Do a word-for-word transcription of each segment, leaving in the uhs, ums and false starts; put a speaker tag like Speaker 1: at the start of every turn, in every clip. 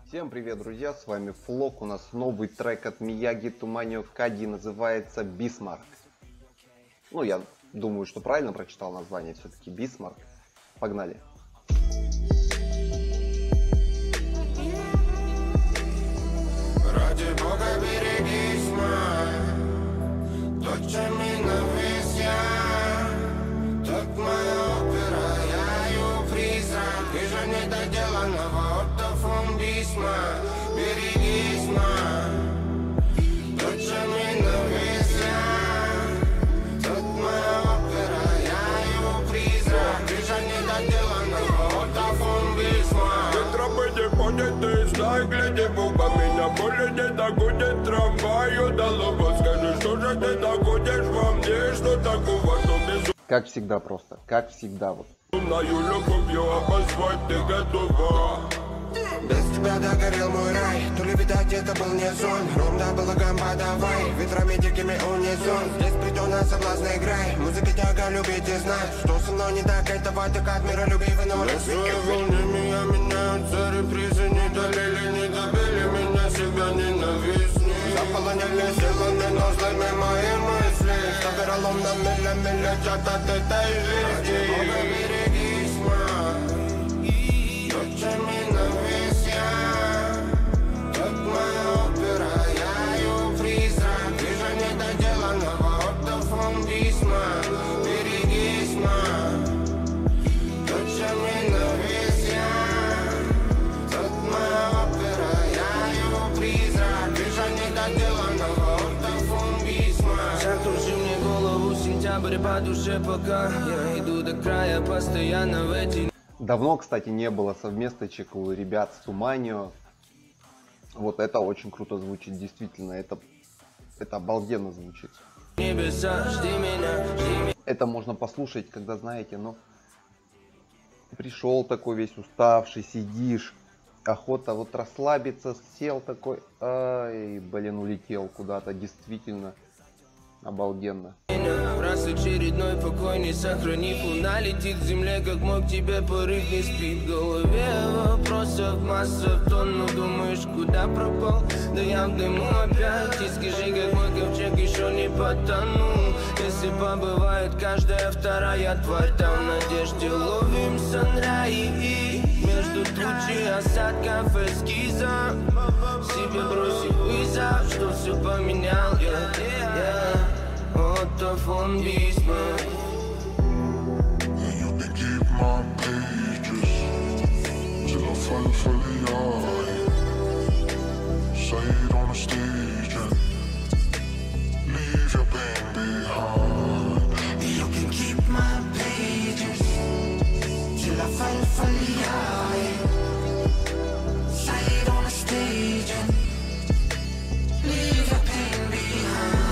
Speaker 1: Всем привет, друзья, с вами Флок. У нас новый трек от Мияги Туманио Кади, называется Bismarck. Ну, я думаю, что правильно прочитал название, все-таки Bismarck. Погнали.
Speaker 2: Ради Бога берегись, мой, тот, чем ненависть я, тот моя опера, я ее призрак, вижу недоделанного Отто фон Бисмарк. Берегись, мой, тот, чем ненависть я, тот моя опера, я ее призрак, вижу недоделанного Отто фон Бисмарк.
Speaker 3: Тропы не ходят, ты знай, гляди, Буба, меня более не догонит трамваю до лоба. Скажи, что же ты находишь во мне, что такого, что безумную
Speaker 1: Как всегда просто, как всегда вот.
Speaker 3: любовью обозвать ты готова.
Speaker 2: Без тебя догорел мой рай, то ли видать это был не сон. Ром да балаган подавай, ветрами дикими унисон. Здесь придёна соблазна играй, музыка тяга любить и знать, что со мной не так, этого ты как миролюбивый, но
Speaker 3: Свои волны меня меняются, репризы не долили, не добили меня, себя ненавистни.
Speaker 2: заполонили силами, но злыми мои мысли, что вероломно миля-миля летят от этой жизни. Бога берегись, мой, тот, чем ненависть я, тот моя опера, я ее призрак, вижу недоделанного Отто фон Бисмарк. Берегись, мой, тот, чем ненависть я, тот моя опера, я его призрак, вижу недоделанного Отто фон Бисмарк.
Speaker 4: Закружи мне голову, сентябрь по душе пока я иду до края, постоянно в эти...
Speaker 1: Давно, кстати, не было совместочек у ребят с Туманио. Вот это очень круто звучит, действительно, это, это обалденно звучит.
Speaker 4: Небеса, жди меня, жди меня.
Speaker 1: Это можно послушать, когда, знаете, ну, пришел такой весь уставший, сидишь, охота вот расслабиться, сел такой, ай, блин, улетел куда-то, действительно, обалденно.
Speaker 4: Раз очередной покой не сохранив, луна летит к земле, как мог тебе порыв не спит. В голове вопросов масса в тонну, думаешь, куда пропал? Да я в дыму опять, и скажи, как мой ковчег еще не потонул. Если побывает каждая вторая тварь, там в надежде ловим санраи. Между тучи осадков эскиза себе бросив вызов, что все поменял я, я. Отто фон Бисмарк.
Speaker 5: And you can keep my pages till I fall for the eye. Say it on the stage and leave your pain behind.
Speaker 2: You can keep my pages till I fall for the eye. Say it on the stage and leave your pain behind.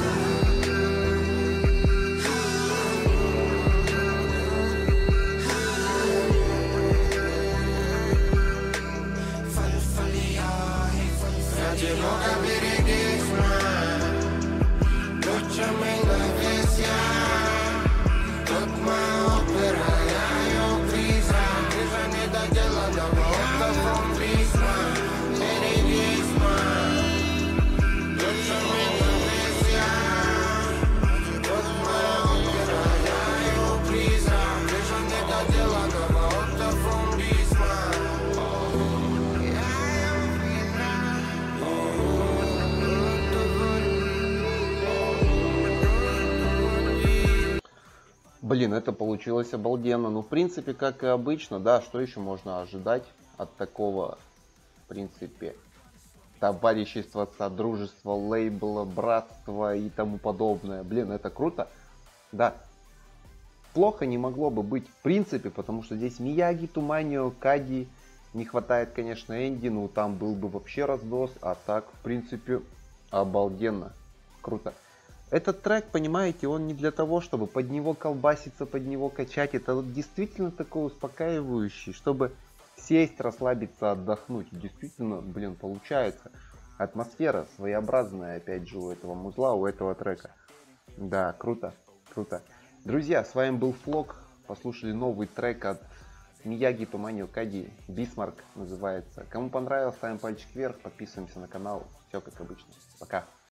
Speaker 2: Fall for the eye. Ради Бога берегись, мой, тот, чем ненависть я, тот моя опера, я ее призрак, вижу недоделанного Отто фон Бисмарк. Берегись, мой, тот, чем ненависть я, тот моя опера, я ее призрак, вижу недоделанного Отто фон Бисмарк.
Speaker 1: Блин, это получилось обалденно. Ну, в принципе, как и обычно, да, что еще можно ожидать от такого, в принципе, товарищества, содружества, лейбла, братства и тому подобное. Блин, это круто. Да, плохо не могло бы быть в принципе, потому что здесь Мияги, Туманио, Кади. Не хватает, конечно, Энди, ну там был бы вообще раздос. А так, в принципе, обалденно. Круто. Этот трек, понимаете, он не для того, чтобы под него колбаситься, под него качать. Это вот действительно такой успокаивающий, чтобы сесть, расслабиться, отдохнуть. Действительно, блин, получается. Атмосфера своеобразная, опять же, у этого музла, у этого трека. Да, круто, круто. Друзья, с вами был Флок. Послушали новый трек от Мияги Туманил Кади, Бисмарк называется. Кому понравилось, ставим пальчик вверх, подписываемся на канал. Все как обычно. Пока.